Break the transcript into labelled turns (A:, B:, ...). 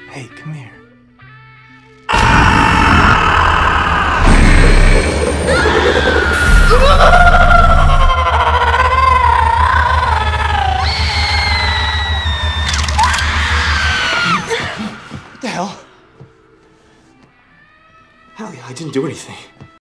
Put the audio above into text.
A: Hey, come here. What the hell? Hallie, I didn't do anything.